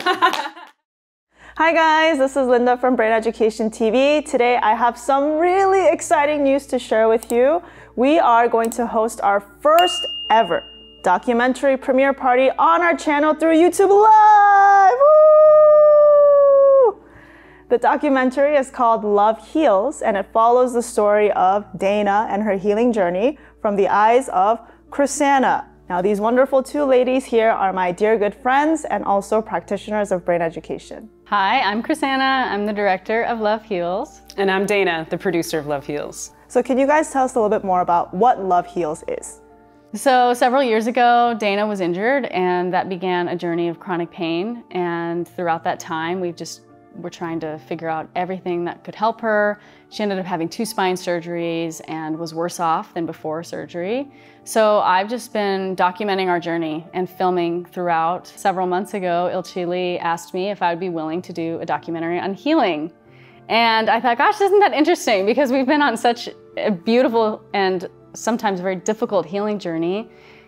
Hi guys, this is Linda from Brain Education TV. Today I have some really exciting news to share with you. We are going to host our first ever documentary premiere party on our channel through YouTube Live! Woo! The documentary is called Love Heals, and it follows the story of Dana and her healing journey from the eyes of Krisanna. Now, these wonderful two ladies here are my dear good friends and also practitioners of brain education. Hi, I'm Krisanna. I'm the director of Love Heals. And I'm Dana, the producer of Love Heals. So can you guys tell us a little bit more about what Love Heals is? So several years ago, Dana was injured, and that began a journey of chronic pain. And throughout that time, we're trying to figure out everything that could help her. She ended up having 2 spine surgeries and was worse off than before surgery. So I've just been documenting our journey and filming throughout. Several months ago, Ilchi Lee asked me if I would be willing to do a documentary on healing. And I thought, gosh, isn't that interesting? Because we've been on such a beautiful and sometimes very difficult healing journey.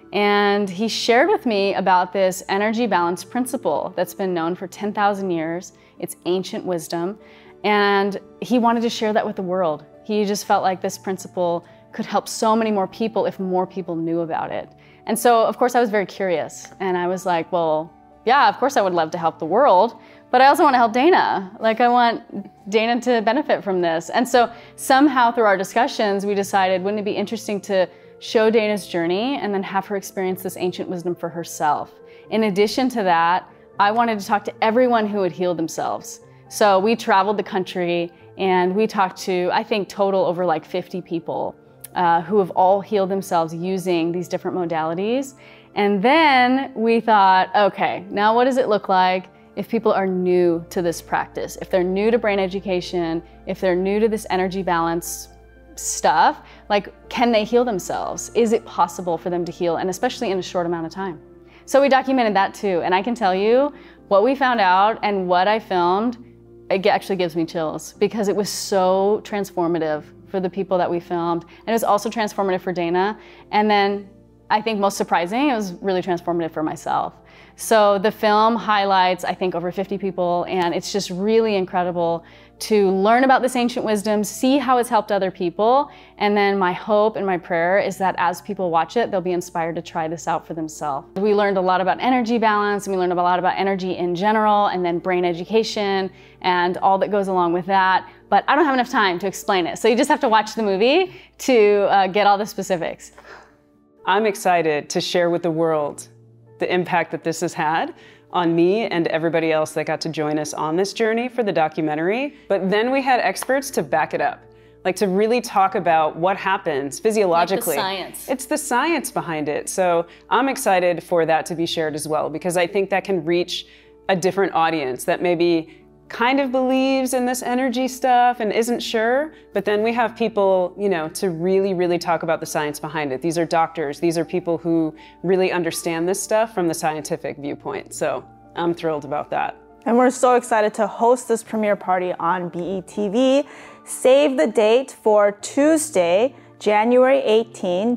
And he shared with me about this energy balance principle that's been known for 10,000 years. It's ancient wisdom, and he wanted to share that with the world. He just felt like this principle could help so many more people if more people knew about it. And so, of course, I was very curious, and I was like, well, yeah, of course I would love to help the world, but I also want to help Dana. Like, I want Dana to benefit from this. And so somehow through our discussions, we decided, wouldn't it be interesting to show Dana's journey and then have her experience this ancient wisdom for herself. In addition to that, I wanted to talk to everyone who had healed themselves. So we traveled the country and we talked to, I think, total over like 50 people who have all healed themselves using these different modalities. And then we thought, okay, now what does it look like if people are new to this practice? If they're new to brain education, if they're new to this energy balance stuff, like, can they heal themselves? Is it possible for them to heal, and especially in a short amount of time? So we documented that too, and I can tell you what we found out and what I filmed, it actually gives me chills because it was so transformative for the people that we filmed, and it was also transformative for Dana, and then I think most surprising, it was really transformative for myself. So the film highlights, I think, over 50 people, and it's just really incredible to learn about this ancient wisdom, see how it's helped other people, and then my hope and my prayer is that as people watch it, they'll be inspired to try this out for themselves. We learned a lot about energy balance, and we learned a lot about energy in general, and then brain education, and all that goes along with that. But I don't have enough time to explain it, so you just have to watch the movie to get all the specifics. I'm excited to share with the world the impact that this has had on me and everybody else that got to join us on this journey for the documentary. But then we had experts to back it up, like to really talk about what happens physiologically. Like the science. It's the science behind it. So I'm excited for that to be shared as well, because I think that can reach a different audience that maybe kind of believes in this energy stuff and isn't sure, but then we have people, you know, to really talk about the science behind it. These are doctors, these are people who really understand this stuff from the scientific viewpoint. So I'm thrilled about that. And we're so excited to host this premiere party on BETV. Save the date for Tuesday, January 18,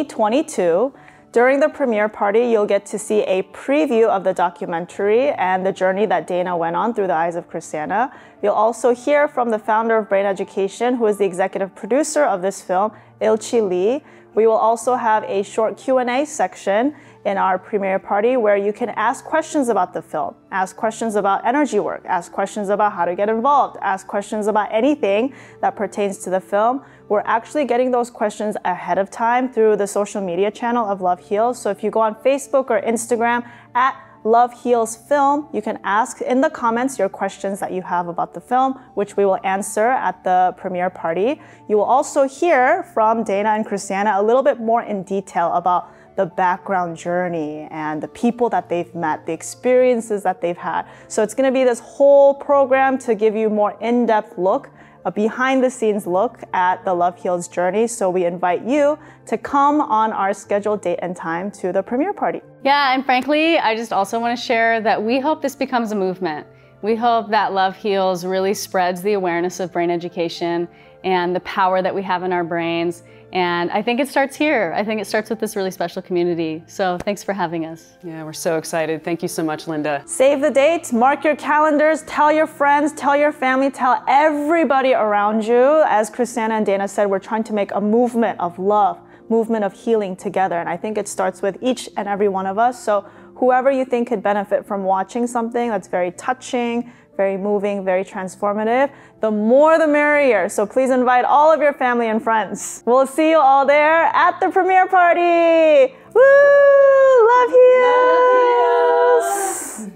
2022. During the premiere party, you'll get to see a preview of the documentary and the journey that Dana went on through the eyes of Krisanna. You'll also hear from the founder of Brain Education, who is the executive producer of this film, Ilchi Lee. We will also have a short Q&A section in our premiere party where you can ask questions about the film, ask questions about energy work, ask questions about how to get involved, ask questions about anything that pertains to the film. We're actually getting those questions ahead of time through the social media channel of Love Heals. So if you go on Facebook or Instagram at Love Heals Film, you can ask in the comments your questions that you have about the film, which we will answer at the premiere party. You will also hear from Dana and Krisanna a little bit more in detail about the background journey and the people that they've met, the experiences that they've had. So it's going to be this whole program to give you more in-depth look, a behind-the-scenes look at the Love Heals journey. So we invite you to come on our scheduled date and time to the premiere party. Yeah, and frankly, I just also want to share that we hope this becomes a movement. We hope that Love Heals really spreads the awareness of brain education and the power that we have in our brains. And I think it starts here. I think it starts with this really special community. So thanks for having us. Yeah, we're so excited. Thank you so much, Linda. Save the date, mark your calendars, tell your friends, tell your family, tell everybody around you. As Krisanna and Dana said, we're trying to make a movement of love, movement of healing together. And I think it starts with each and every one of us. So whoever you think could benefit from watching something that's very touching, very moving, very transformative, the more the merrier. So please invite all of your family and friends. We'll see you all there at the premiere party. Woo! Love you!